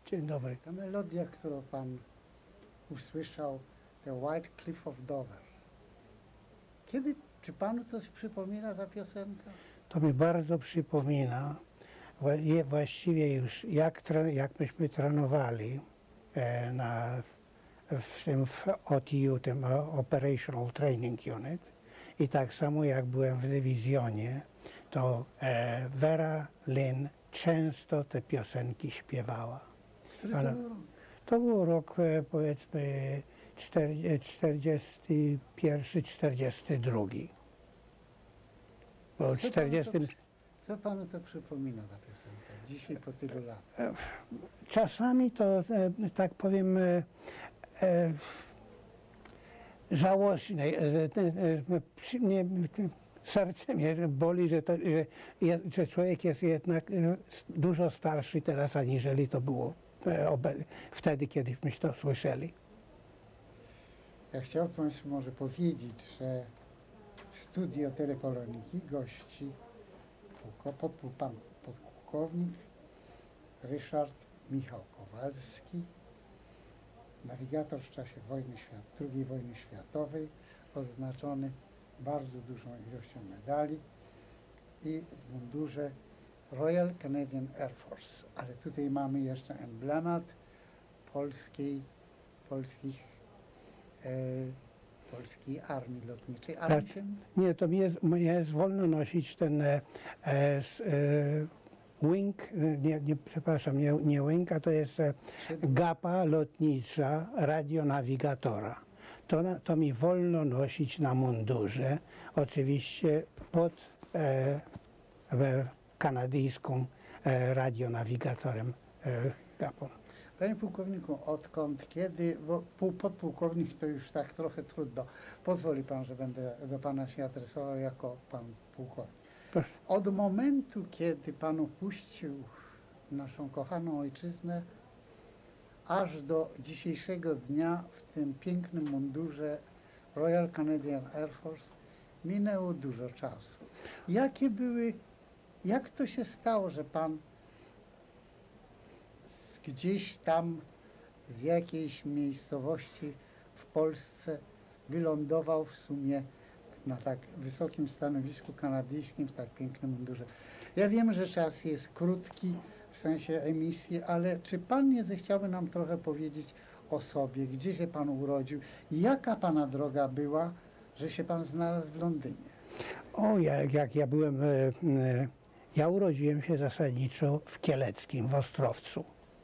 Dzień dobry. Ta melodia, którą pan usłyszał, The White Cliff of Dover. Czy panu coś przypomina ta piosenka? To mi bardzo przypomina, właściwie już jak myśmy trenowali w OTU, tym Operational Training Unit, i tak samo jak byłem w dywizjonie, to Vera Lynn często te piosenki śpiewała. Który to był rok? To był rok, powiedzmy, 41-42. Bo 40... Co panu to przypomina ta piosenka dzisiaj po tylu latach? Czasami to, tak powiem, żałośnie. Serce mnie boli, że człowiek jest jednak dużo starszy teraz, aniżeli to było wtedy, kiedyśmy to słyszeli. Ja chciałbym państwu może powiedzieć, że w studio Telekoloniki gości pan podpułkownik Ryszard Michał Kowalski, nawigator w czasie II wojny światowej, odznaczony bardzo dużą ilością medali i w mundurze Royal Canadian Air Force. Ale tutaj mamy jeszcze emblemat polskiej Armii Lotniczej. Tak. Nie, to mi jest wolno nosić ten wing, przepraszam, nie wing, a to jest gapa lotnicza radionawigatora. To mi wolno nosić na mundurze, oczywiście pod kanadyjską radionawigatorem gapą. Panie pułkowniku, kiedy, bo podpułkownik to już tak trochę trudno. Pozwoli pan, że będę do pana się adresował jako pan pułkownik. Proszę. Od momentu, kiedy pan opuścił naszą kochaną ojczyznę, aż do dzisiejszego dnia w tym pięknym mundurze Royal Canadian Air Force minęło dużo czasu. Jak to się stało, że pan gdzieś tam z jakiejś miejscowości w Polsce wylądował w sumie na tak wysokim stanowisku kanadyjskim, w tak pięknym mundurze? Ja wiem, że czas jest krótki w sensie emisji, ale czy pan nie zechciałby nam trochę powiedzieć o sobie, gdzie się pan urodził i jaka pana droga była, że się pan znalazł w Londynie? O, jak ja byłem, ja urodziłem się zasadniczo w Kieleckim, w Ostrowcu.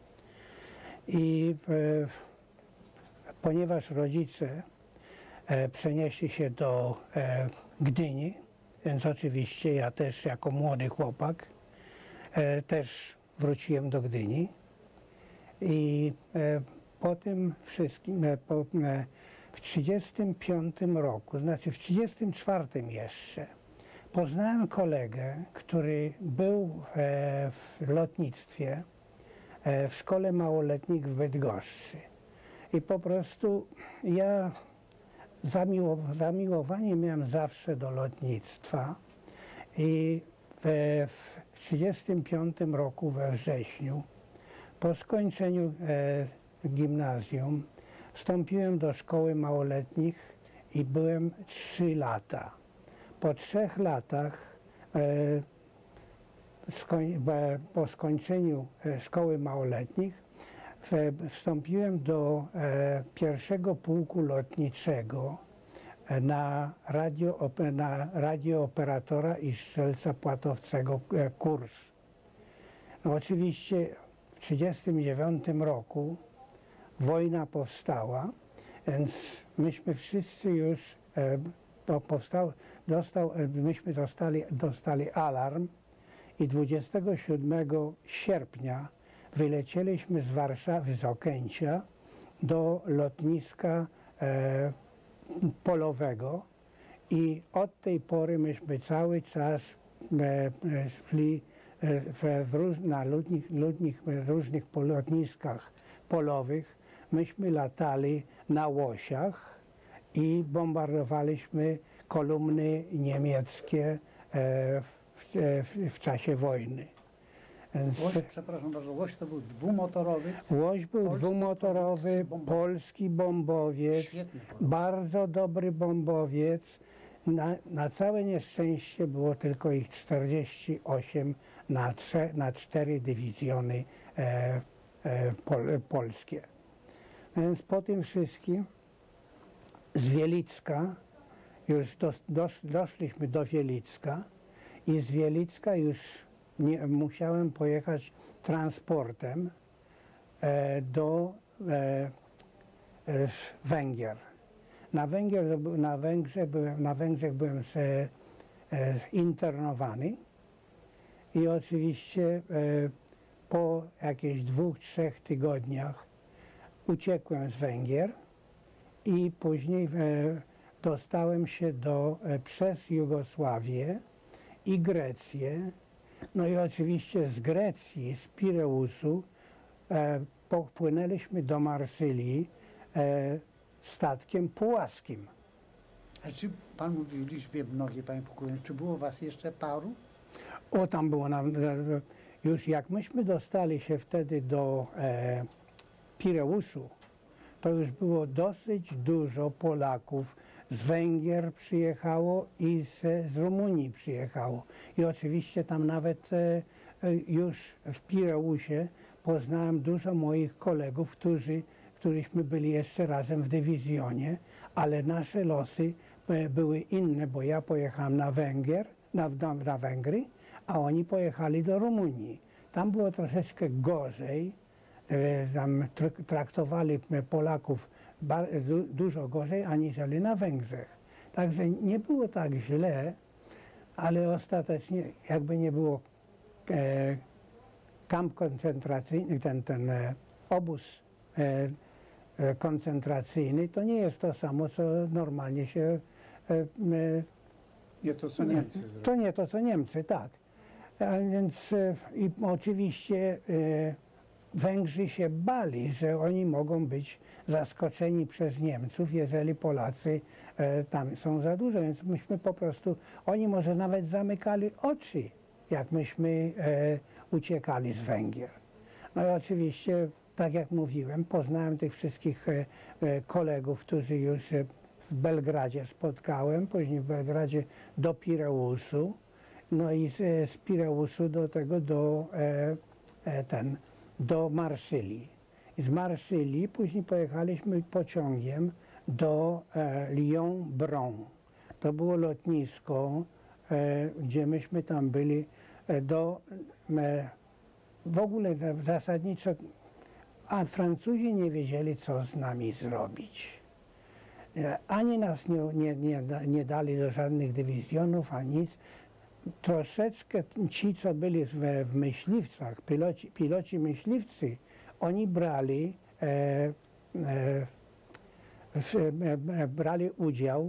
I ponieważ rodzice przenieśli się do Gdyni, więc oczywiście ja też jako młody chłopak też wróciłem do Gdyni. I po tym wszystkim, w 1935 roku, znaczy w 1934 jeszcze, poznałem kolegę, który był w lotnictwie, w szkole małoletnich w Bydgoszczy. I po prostu ja zamiłowanie miałem zawsze do lotnictwa. I w 1935 roku we wrześniu, po skończeniu gimnazjum, wstąpiłem do szkoły małoletnich i byłem 3 lata. Po 3 latach po skończeniu szkoły małoletnich wstąpiłem do pierwszego pułku lotniczego na radiooperatora i strzelca płatowcego kurs. No oczywiście w 1939 roku wojna powstała, więc myśmy wszyscy już myśmy dostali alarm i 27 sierpnia wylecieliśmy z Warszawy, z Okęcia do lotniska polowego i od tej pory myśmy cały czas szli na różnych lotniskach polowych. Myśmy latali na łosiach i bombardowaliśmy kolumny niemieckie w czasie wojny. Więc Łoś, przepraszam bardzo, Łoś to był dwumotorowy, Łoś był polski dwumotorowy, bombowiec. polski bombowiec, Świetny podobno. bardzo dobry bombowiec. Na całe nieszczęście było tylko ich 48 na 4 dywizjony polskie. Więc po tym wszystkim z Wielicka, już doszliśmy do Wielicka i z Wielicka już musiałem pojechać transportem do Węgier. Na Węgrzech byłem internowany i oczywiście po jakichś 2-3 tygodniach uciekłem z Węgier i później dostałem się przez Jugosławię i Grecję. No i oczywiście z Grecji, z Pireusu popłynęliśmy do Marsylii statkiem pułaskim. A czy pan mówił w liczbie mnogiej, panie pułkowniku, czy było was jeszcze paru? O, tam było już jak myśmy dostali się wtedy do Pireusu, to już było dosyć dużo Polaków. Z Węgier przyjechało i z Rumunii przyjechało. I oczywiście tam nawet już w Pireusie poznałem dużo moich kolegów, któryśmy byli jeszcze razem w dywizjonie, ale nasze losy były inne, bo ja pojechałem na Węgry, a oni pojechali do Rumunii. Tam było troszeczkę gorzej, tam traktowali Polaków dużo gorzej aniżeli na Węgrzech. Także nie było tak źle, ale ostatecznie jakby nie było kamp koncentracyjny, ten obóz koncentracyjny, to nie jest to samo, co normalnie się... Nie to, co Niemcy zrobili. To nie to, co Niemcy, tak. A więc i oczywiście Węgrzy się bali, że oni mogą być zaskoczeni przez Niemców, jeżeli Polacy tam są za dużo, więc myśmy po prostu, oni może nawet zamykali oczy, jak myśmy uciekali z Węgier. No i oczywiście, tak jak mówiłem, poznałem tych wszystkich kolegów, którzy już w Belgradzie spotkałem, później w Belgradzie do Pireusu, no i z Pireusu do Marsylii. Z Marsylii później pojechaliśmy pociągiem do Lyon-Bron. To było lotnisko, gdzie myśmy tam byli w ogóle zasadniczo, a Francuzi nie wiedzieli, co z nami zrobić. Ani nas nie dali do żadnych dywizjonów, ani nic. Troszeczkę ci, co byli w myśliwcach, piloci myśliwcy, oni brali udział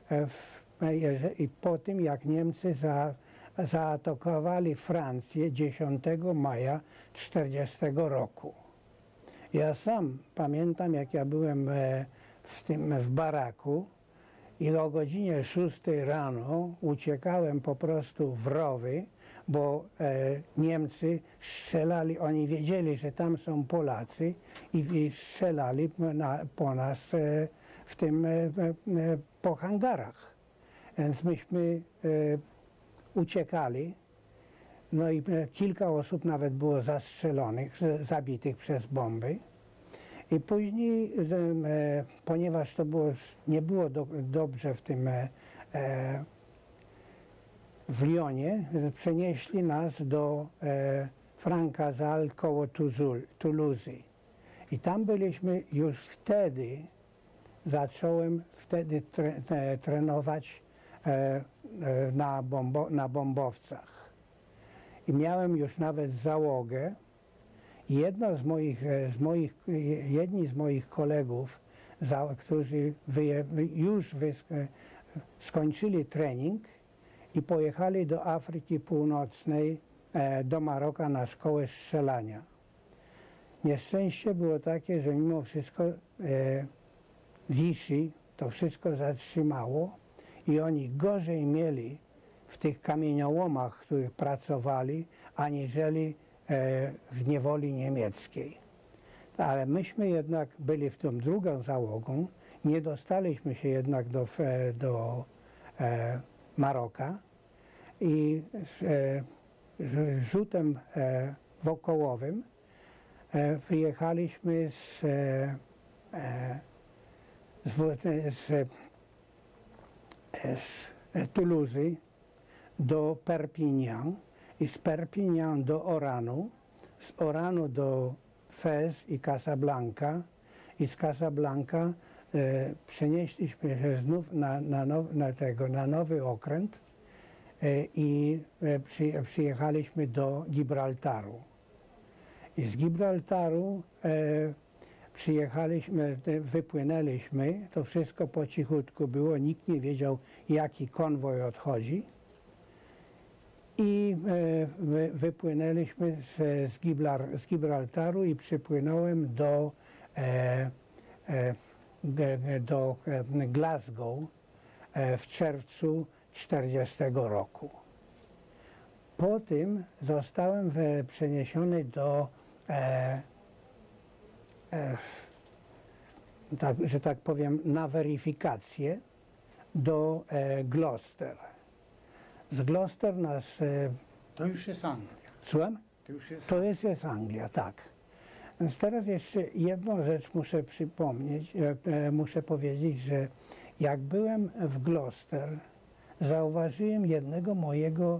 i po tym, jak Niemcy zaatakowali Francję 10 maja 1940 roku. Ja sam pamiętam, jak ja byłem w baraku i o godzinie 6 rano uciekałem po prostu w rowy, bo Niemcy strzelali, oni wiedzieli, że tam są Polacy i strzelali po nas po hangarach. Więc myśmy uciekali, no i kilka osób nawet było zastrzelonych, zabitych przez bomby. I później, ponieważ to nie było dobrze w Lyonie, przenieśli nas do Francazal koło Toulouse. I tam byliśmy już wtedy, zacząłem trenować na bombowcach. I miałem już nawet załogę. Jedni z moich kolegów, którzy już skończyli trening i pojechali do Afryki Północnej, do Maroka na szkołę strzelania. Nieszczęście było takie, że mimo wszystko Vichy to wszystko zatrzymało i oni gorzej mieli w tych kamieniołomach, w których pracowali, aniżeli w niewoli niemieckiej. Ale myśmy jednak byli w tą drugą załogą, nie dostaliśmy się jednak do Maroka i rzutem wokołowym wyjechaliśmy z Toulouse do Perpignan i z Perpignan do Oranu, z Oranu do Fez i Casablanca i z Casablanca przenieśliśmy się znów na nowy okręt i przyjechaliśmy do Gibraltaru. I z Gibraltaru przyjechaliśmy, wypłynęliśmy, to wszystko po cichutku było, nikt nie wiedział, jaki konwoj odchodzi. I wypłynęliśmy z Gibraltaru i przypłynąłem do Glasgow w czerwcu 1940 roku. Po tym zostałem przeniesiony że tak powiem, na weryfikację do Gloucester. Z Gloucester nas... To już jest Anglia. Słucham? To jest Anglia, tak. Więc teraz jeszcze jedną rzecz muszę przypomnieć, muszę powiedzieć, że jak byłem w Gloucester, zauważyłem jednego mojego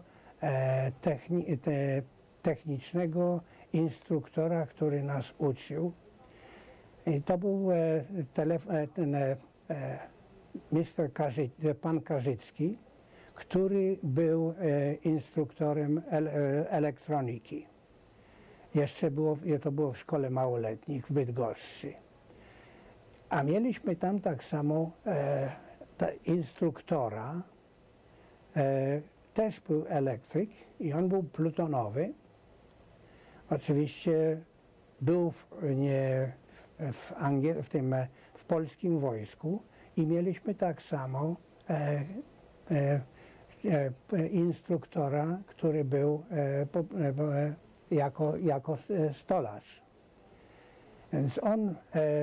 technicznego instruktora, który nas uczył. I to był pan Karzycki, który był instruktorem elektroniki. Jeszcze to było w szkole małoletnich w Bydgoszczy. A mieliśmy tam tak samo instruktora, też był elektryk i on był plutonowy. Oczywiście był w polskim wojsku i mieliśmy tak samo instruktora, który był jako stolarz. Więc on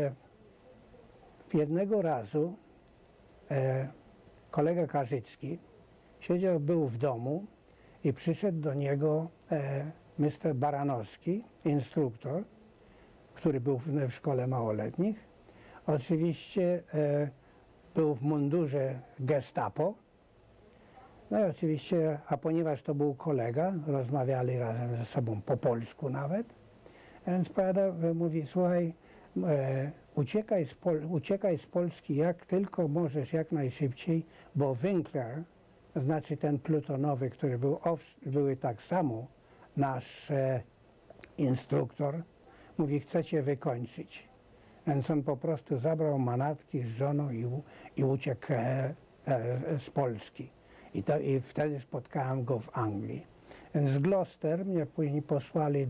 jednego razu, kolega Karzycki, był w domu i przyszedł do niego Mr. Baranowski, instruktor, który był w szkole małoletnich. Oczywiście był w mundurze Gestapo. No i oczywiście, a ponieważ to był kolega, rozmawiali razem ze sobą po nawet, więc mówi, słuchaj, uciekaj z Polski jak tylko możesz, jak najszybciej, bo Winkler, znaczy ten plutonowy, który były tak samo nasz instruktor, mówi, chce cię wykończyć. Więc on po prostu zabrał manatki z żoną i uciekł z Polski. I wtedy spotkałem go w Anglii. Więc z Gloucester mnie później posłali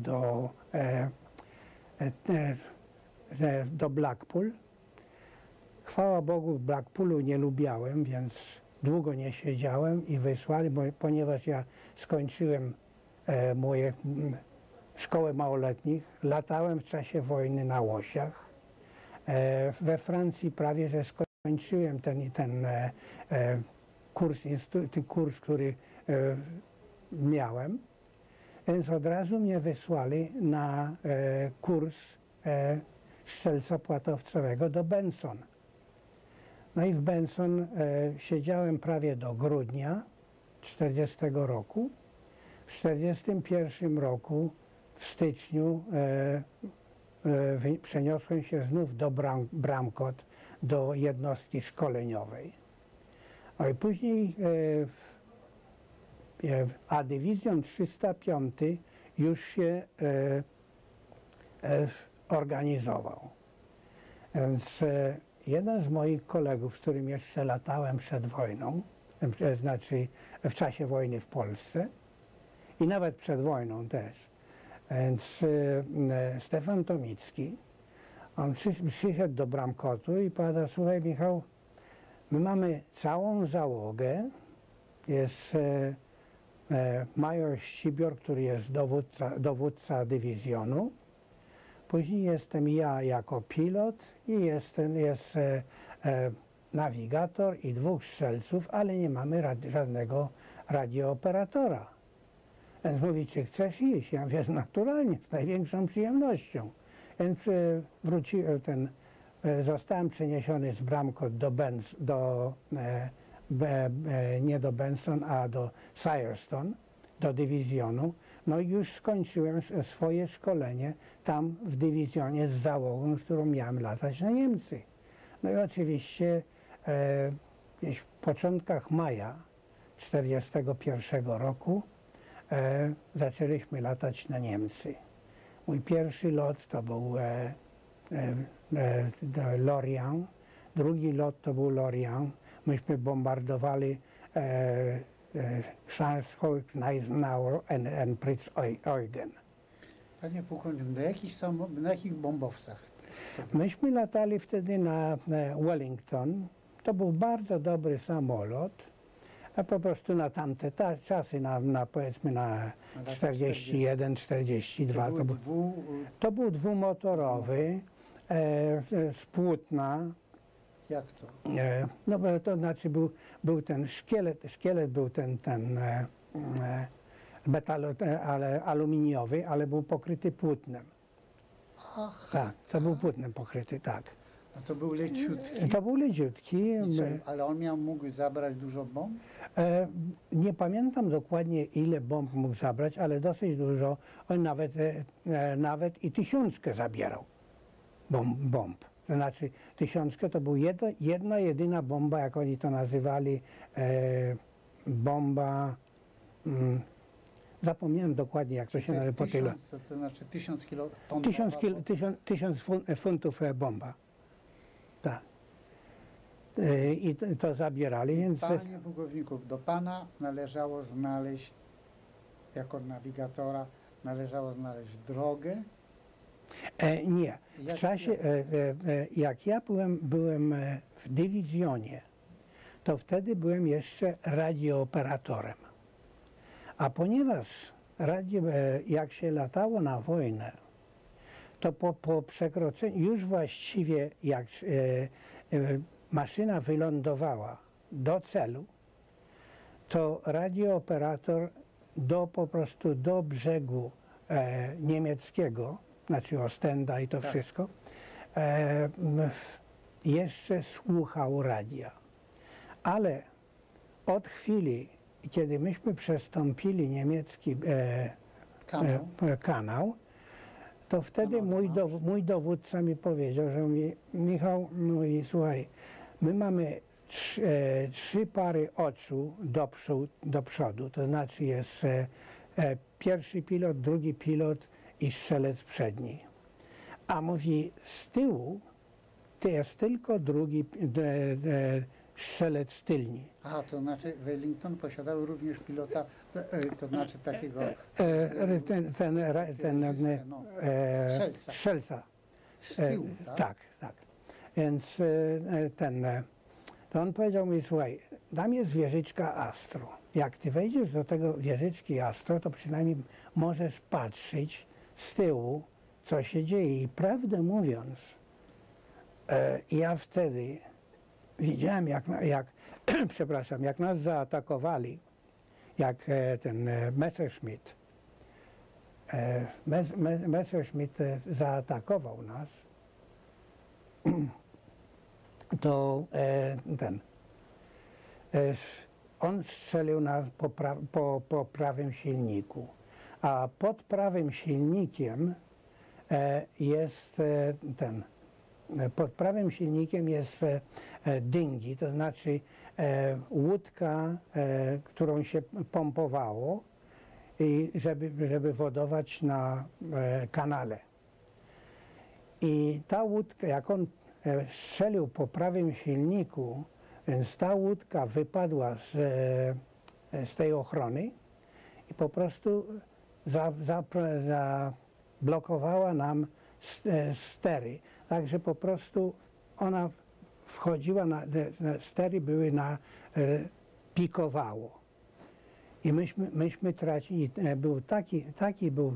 do Blackpool. Chwała Bogu, w Blackpoolu nie lubiałem, więc długo nie siedziałem i wysłali, ponieważ ja skończyłem moje szkołę małoletnich, latałem w czasie wojny na łosiach. We Francji prawie że skończyłem ten kurs, który miałem, więc od razu mnie wysłali na kurs strzelca płatowcowego do Benson. No i w Benson siedziałem prawie do grudnia 1940 roku. W 1941 roku w styczniu przeniosłem się znów do Bramcote, do jednostki szkoleniowej. No i później a dywizjon 305 już się organizował. Więc jeden z moich kolegów, z którym jeszcze latałem przed wojną, znaczy w czasie wojny w Polsce i nawet przed wojną też, więc Stefan Tomicki, on przyszedł do Bramcotu i powiedział, słuchaj Michał, my mamy całą załogę, jest major Ścibior, który jest dowódca dywizjonu. Później jestem ja jako pilot i jest nawigator i 2 strzelców, ale nie mamy żadnego radiooperatora. Więc mówi, czy chcesz iść? Ja mówię, naturalnie, z największą przyjemnością. Więc zostałem przeniesiony z Bramcote nie do Benson, a do Sierstone, do dywizjonu. No i już skończyłem swoje szkolenie tam w dywizjonie z załogą, z którą miałem latać na Niemcy. No i oczywiście gdzieś w początkach maja 1941 roku zaczęliśmy latać na Niemcy. Mój pierwszy lot to był Lorient, drugi lot to był Lorient. Myśmy bombardowali Scharnhorst, Gneisenau and Prinz-Eugen. Panie pułkowniku, na jakich bombowcach? Myśmy latali wtedy na Wellington. To był bardzo dobry samolot, a po prostu na tamte czasy, powiedzmy na 41, 42. To był dwumotorowy z płótna. Jak to? No bo to znaczy był ten szkielet był ten ale aluminiowy, ale był pokryty płótnem. Ach, Tak, to był płótnem pokryty, tak. No to był leciutki. To był leciutki. Ale on mógł zabrać dużo bomb? Nie pamiętam dokładnie, ile bomb mógł zabrać, ale dosyć dużo. On nawet i 1000 zabierał bomb. To znaczy 1000 to była jedna jedyna bomba, jak oni to nazywali, bomba, zapomniałem dokładnie, jak to się nazywa po tylu. To znaczy 1000 kiloton. 1000 funtów bomba. Tak. I to zabierali, więc... Panie pułkowniku, do pana należało znaleźć, jako nawigatora, należało znaleźć drogę. Nie. W czasie, jak ja byłem w dywizjonie, to wtedy byłem jeszcze radiooperatorem. A ponieważ jak się latało na wojnę, to po przekroczeniu, już właściwie jak maszyna wylądowała do celu, to radiooperator po prostu do brzegu niemieckiego, znaczy Ostenda i to wszystko, jeszcze słuchał radia. Ale od chwili, kiedy myśmy przestąpili niemiecki kanał, to wtedy mój dowódca mi powiedział, że mówi, Michał, mówi, słuchaj, my mamy 3 pary oczu do przodu, to znaczy jest pierwszy pilot, drugi pilot i strzelec przedni. A mówi, z tyłu to jest tylko drugi strzelec tylni. A, to znaczy Wellington posiadał również pilota, to znaczy takiego... Strzelca. Z tyłu, tak? Tak, tak. Więc to on powiedział mi, słuchaj, tam jest wieżyczka Astro. Jak ty wejdziesz do tego wieżyczki Astro, to przynajmniej możesz patrzeć z tyłu, co się dzieje. I prawdę mówiąc, ja wtedy widziałem, przepraszam, jak nas zaatakowali, jak ten Messerschmitt zaatakował nas, to on strzelił po prawym silniku, a pod prawym silnikiem jest pod prawym silnikiem jest dinghy, to znaczy łódka, którą się pompowało, i żeby wodować na kanale. I ta łódka, jak on strzelił po prawym silniku, więc ta łódka wypadła z tej ochrony i po prostu zablokowała nam stery. Także po prostu ona wchodziła, stery były pikowało. I myśmy tracili, był taki był,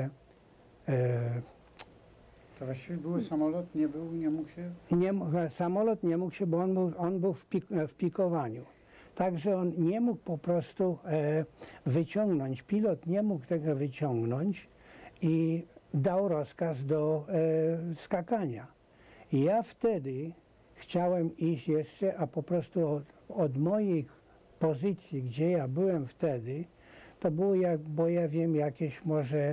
To właściwie był samolot, nie mógł się... samolot nie mógł się, bo on był w pikowaniu. Także on nie mógł po prostu wyciągnąć, pilot nie mógł tego wyciągnąć i dał rozkaz do skakania. I ja wtedy chciałem iść jeszcze, a po prostu od moich pozycji, gdzie ja byłem wtedy, to było, bo ja wiem, jakieś może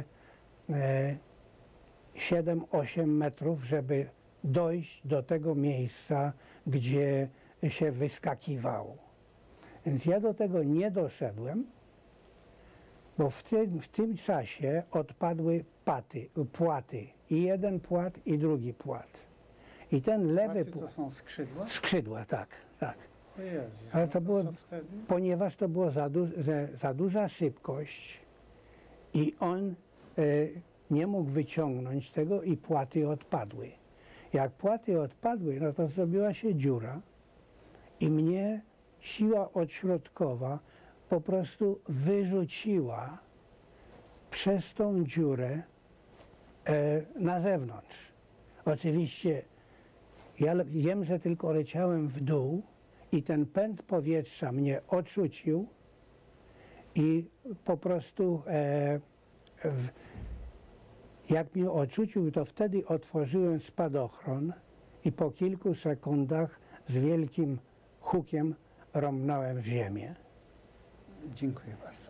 7-8 metrów, żeby dojść do tego miejsca, gdzie się wyskakiwało. Więc ja do tego nie doszedłem, bo w tym czasie odpadły płaty. I jeden płat, i drugi płat. I ten lewy Płaty to są skrzydła? Skrzydła, tak, tak. O Jezu, Ale to było, co wtedy? ponieważ to była za duża szybkość i on nie mógł wyciągnąć tego i płaty odpadły. Jak płaty odpadły, no to zrobiła się dziura i mnie siła odśrodkowa po prostu wyrzuciła przez tą dziurę na zewnątrz. Oczywiście ja wiem, że tylko leciałem w dół i ten pęd powietrza mnie odrzucił i po prostu jak mnie odrzucił, to wtedy otworzyłem spadochron i po kilku sekundach z wielkim hukiem rąbnąłem w ziemię. Dziękuję bardzo.